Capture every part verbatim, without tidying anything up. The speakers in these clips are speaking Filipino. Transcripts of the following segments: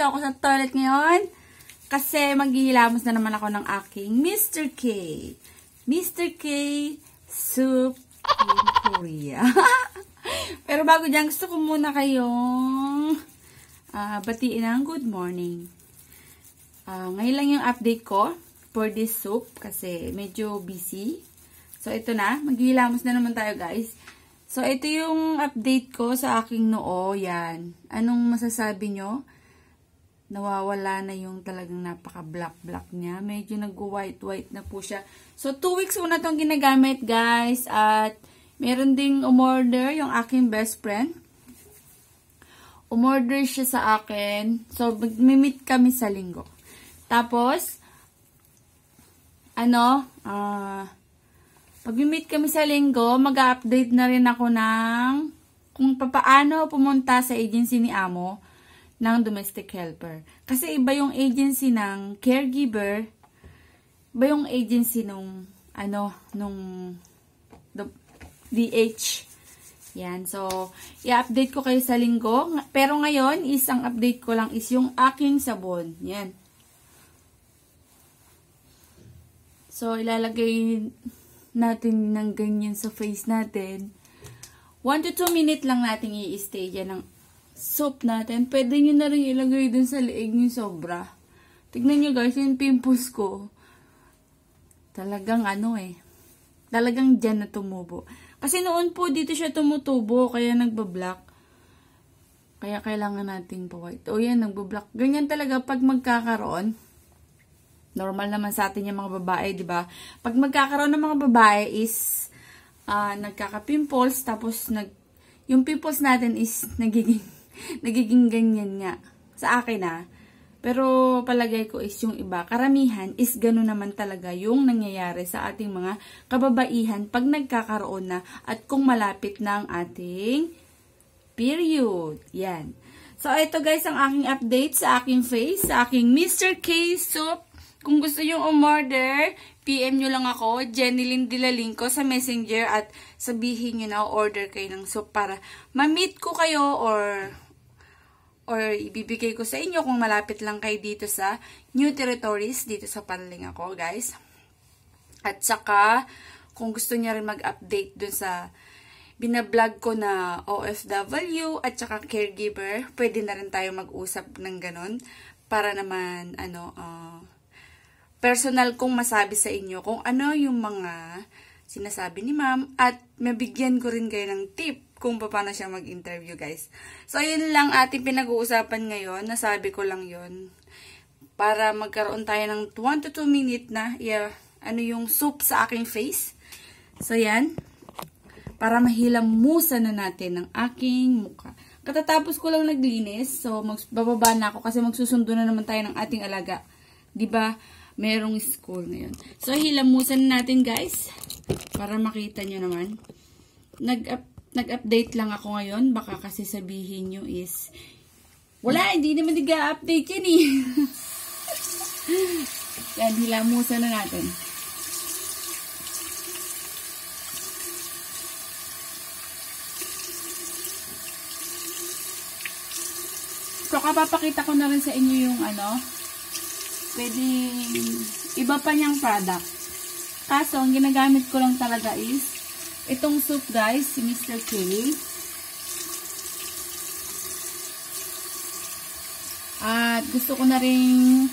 ako sa toilet ngayon kasi maghihilamos na naman ako ng aking Mister K. Mister K Soup in Korea. Pero bago dyan, gusto ko muna kayong uh, batiin ng good morning. Uh, ngayon lang yung update ko for this soup kasi medyo busy. So, ito na. Maghihilamos na naman tayo, guys. So, ito yung update ko sa aking noo. Yan. Anong masasabi nyo? Nawawala na yung talagang napaka-black-black niya. Medyo nag-white-white na po siya. So, two weeks muna itong ginagamit, guys. At, meron ding umorder yung aking best friend. Umorder siya sa akin. So, mag-meet kami sa linggo. Tapos, ano, ah, uh, pag-meet kami sa linggo, mag-update na rin ako ng kung paano pumunta sa agency ni Amo ng domestic helper. Kasi iba yung agency ng caregiver, iba yung agency nung, ano, nung D H. Yan. So, i-update ko kayo sa linggo. Pero ngayon, isang update ko lang is yung aking sabon. Yan. So, ilalagay natin ng ganyan sa face natin. one to two minute lang natin i-stay dyan ng soap natin. Pwede nyo na rin ilagay dun sa leeg nyo sobra. Tignan nyo guys, yung pimples ko. Talagang ano eh. Talagang dyan na tumubo. Kasi noon po dito siya tumutubo, kaya nagbablock. Kaya kailangan nating pa-white. O yan, nagbablock. Ganyan talaga pag magkakaroon. Normal naman sa atin yung mga babae, di ba? Pag magkakaroon ng mga babae is uh, nagkaka-pimples, tapos nag, yung pimples natin is nagiging, nagiging ganyan nga. Sa akin ah. Pero palagay ko is yung iba, karamihan is gano'n naman talaga yung nangyayari sa ating mga kababaihan pag nagkakaroon na at kung malapit na ang ating period. Yan. So, ito guys ang aking update sa aking face, sa aking Mister K Soup. Kung gusto yung umorder, P M nyo lang ako, Jenilyn Dilalingco sa Messenger at sabihin nyo na order kayo ng soup para ma-meet ko kayo or or ibibigay ko sa inyo kung malapit lang kayo dito sa New Territories, dito sa Panling ako, guys. At saka, kung gusto niya rin mag-update dun sa binablog ko na O F W at saka caregiver, pwede na rin tayo mag-usap ng ganon para naman, ano, uh, personal kong masabi sa inyo kung ano yung mga sinasabi ni ma'am at mabigyan ko rin kayo ng tip kung paano siya mag-interview, guys. So, yun lang ating pinag-uusapan ngayon. Nasabi ko lang yun. Para magkaroon tayo ng one to two minute na yeah, ano yung soup sa aking face. So, yan. Para mahilamusan na natin ang aking mukha. Katatapos ko lang naglinis. So, magbababa na ako kasi magsusundo na naman tayo ng ating alaga. Diba? Merong school ngayon. So, hilamusan natin, guys. Para makita nyo naman. Nag-update lang ako ngayon. Baka kasi sabihin nyo is, wala, hindi naman nag-update yan eh. Yan, hilamusan na natin. So, kapapakita ko na rin sa inyo yung ano, pwede, iba pa niyang product. Kaso, ang ginagamit ko lang talaga is, itong soup guys, si Mister K. At gusto ko na rin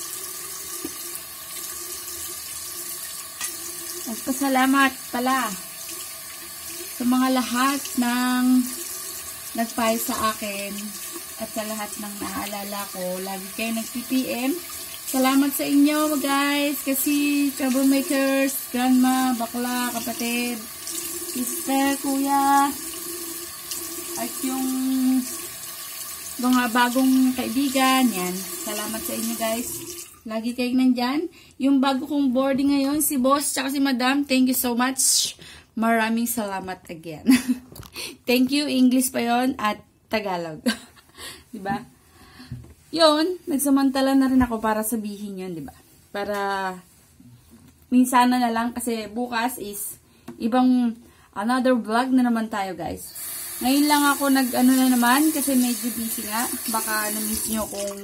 magpasalamat pala sa mga lahat ng nagpay sa akin at sa lahat ng naalala ko. Lagi kayo nag-P M. Salamat sa inyo, guys. Kasi troublemakers, grandma, bakla, kapatid, sister, kuya, at yung mga bagong kaibigan. Yan. Salamat sa inyo, guys. Lagi kayong nandyan. Yung bago kong boarding ngayon, si boss, tsaka si madam, thank you so much. Maraming salamat again. Thank you, English pa yon at Tagalog. Diba? Yun, nagsamantala na rin ako para sabihin yun, diba? Para minsan na lang kasi bukas is ibang another vlog na naman tayo, guys. Ngayon lang ako nag ano na naman kasi medyo busy nga. Baka na-miss nyo kung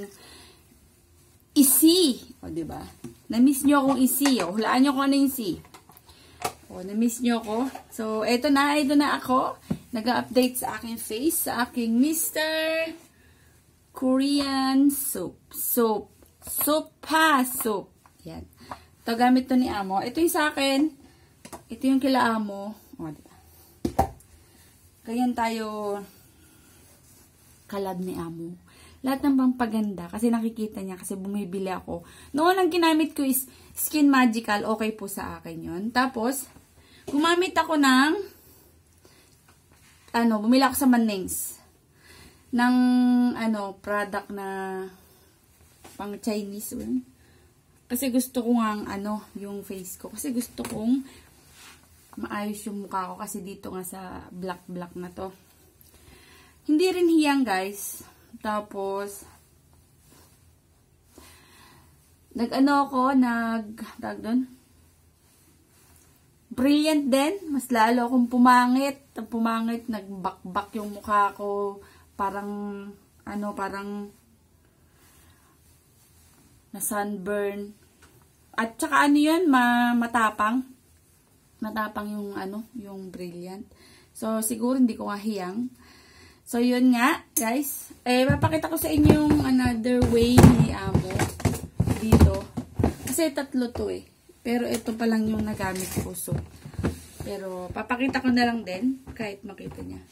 isi. O, diba? Na-miss nyo akong isi. O, hulaan nyo kung ano yung si. O, na-miss nyo ako. So, eto na. Eto na ako. Nag-update sa aking face. Sa aking Mister Korean Soap. Soap. Soap pa. Soap. Yan. Ito, gamit to ni Amo. Ito yung sa akin. Ito yung kila Amo. O, diba? Ganyan tayo kalab ni Amo. Lahat ng pampaganda. Kasi nakikita niya. Kasi bumibili ako. Noon ang ginamit ko is Skin Magical. Okay po sa akin yun. Tapos, gumamit ako ng ano, bumili ako sa Manings. Ng ano, product na pang Chinese. Well. Kasi gusto ko nga ano, yung face ko. Kasi gusto kong maayos yung mukha ko kasi dito nga sa black-black na to. Hindi rin hiyang, guys. Tapos, nag-ano ako, nag, tag doon, brilliant din. Mas lalo akong pumangit. Pumangit, nagbakbak yung mukha ko. Parang, ano, parang na sunburn. At saka ano yun, ma matapang. Matapang yung ano, yung brilliant. So, siguro hindi ko nga hiyang. So, yun nga, guys. Eh, papakita ko sa inyo yung another way ni Amo dito. Kasi tatlo to eh. Pero ito pa lang yung nagamit ko. So, pero, papakita ko na lang din. Kahit makita niya.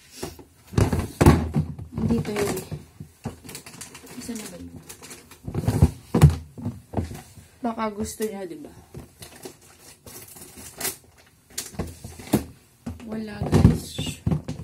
Dito yun eh. Isa na ba yun? Baka gusto niya, diba? Wala, guys.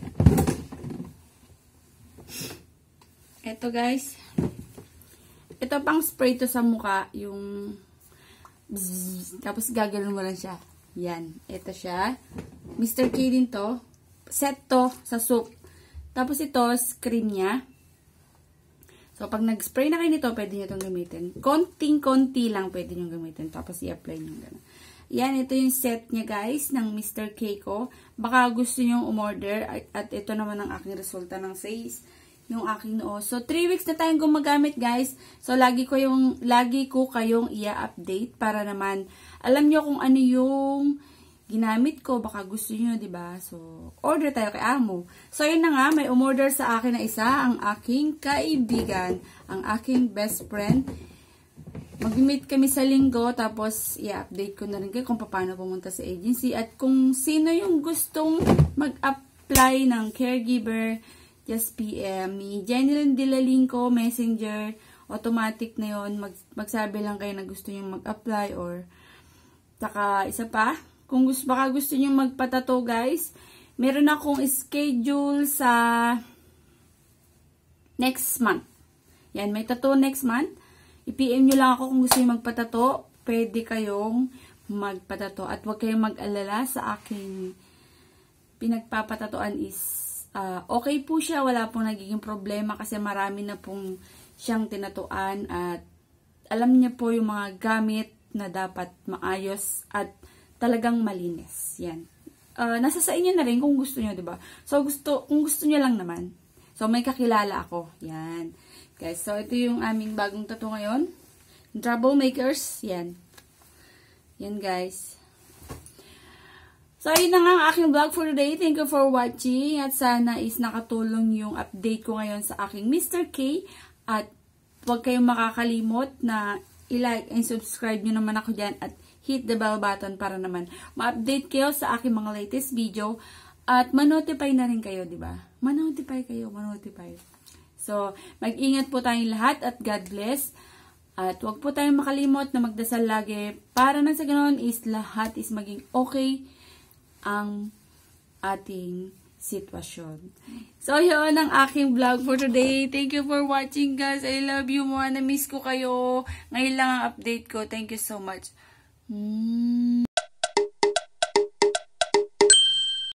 Ito, guys. Ito pang spray to sa mukha. Yung bzzz, tapos gagawin mo lang siya. Yan. Ito siya. Mister K din to. Set to sa soap. Tapos ito, cream niya. So, pag nag-spray na kayo nito, pwede nyo itong gamitin. Konting-konti lang pwede nyo gamitin. Tapos, i-apply nyo gano'n. Yan, ito yung set niya, guys, ng Mister K ko. Baka gusto nyo umorder. At, at ito naman ang aking resulta ng face. Yung aking noo. So, three weeks na tayong gumagamit, guys. So, lagi ko yung, lagi ko kayong i-update para naman alam nyo kung ano yung ginamit ko. Baka gusto nyo, diba? So, order tayo kay Amo. So, yun na nga. May umorder sa akin na isa. Ang aking kaibigan. Ang aking best friend. Mag-meet kami sa linggo, tapos i-update ko na rin kayo kung paano pumunta sa agency at kung sino yung gustong mag-apply ng caregiver, just P M ni Jeneline Dilalingco, Messenger, automatic na yon. Mag magsabi lang kayo na gusto nyo mag-apply or saka isa pa, kung gusto, baka gusto nyo magpatato, guys, meron akong schedule sa next month. Yan, may tattoo next month. I-P M nyo lang ako kung gusto nyo magpatato. Pwede kayong magpatato. At huwag kayong mag-alala sa aking pinagpapatatoan is uh, okay po siya. Wala pong nagiging problema kasi marami na pong siyang tinatuan. At alam niya po yung mga gamit na dapat maayos at talagang malinis. Yan. Uh, nasa sa inyo na rin kung gusto nyo, diba? So, gusto, kung gusto nyo lang naman. So, may kakilala ako. Yan. Guys, so ito yung aming bagong tattoo ngayon. Troublemakers. Yan. Yan, guys. So, ayun na nga ang aking vlog for today. Thank you for watching. At sana is nakatulong yung update ko ngayon sa aking Mister K. At huwag kayong makakalimot na i-like and subscribe nyo naman ako dyan. At hit the bell button para naman ma-update kayo sa aking mga latest video. At ma-notify na rin kayo, diba? Ma-notify kayo, ma-notify. So, mag-ingat po tayong lahat at God bless. At huwag po tayong makalimot na magdasal lagi para na sa ganoon is lahat is maging okay ang ating sitwasyon. So, yun ang aking vlog for today. Thank you for watching, guys. I love you mga. Na-miss ko kayo. Ngayon lang ang update ko. Thank you so much. Mm.